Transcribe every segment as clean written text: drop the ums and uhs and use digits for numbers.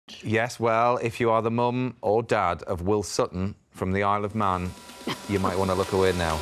Yes, well, if you are the mum or dad of Will Sutton from the Isle of Man, you might want to look away now.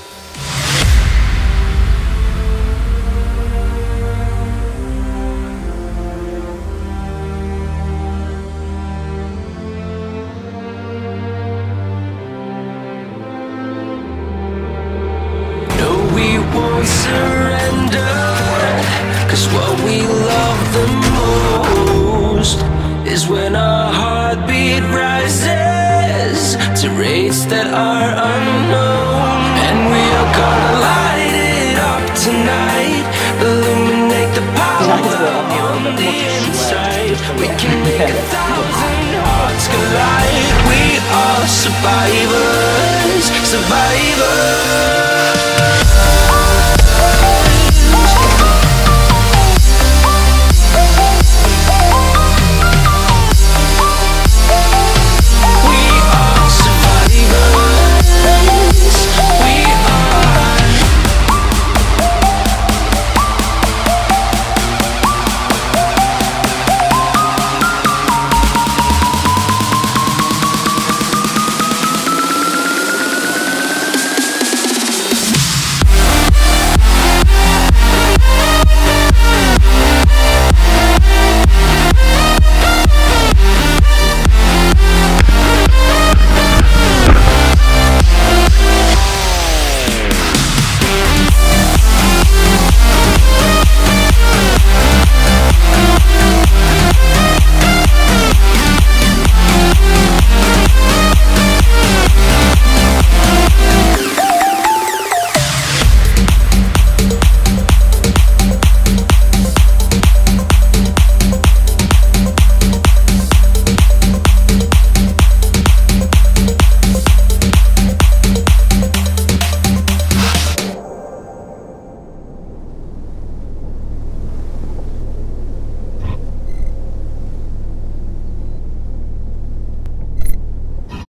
No, we won't surrender, 'cause what we love the most is when our heartbeat rises to rates that are unknown. And we are gonna light it up tonight, illuminate the power on the inside. We can make 1,000 hearts collide. We are survivors, survivors.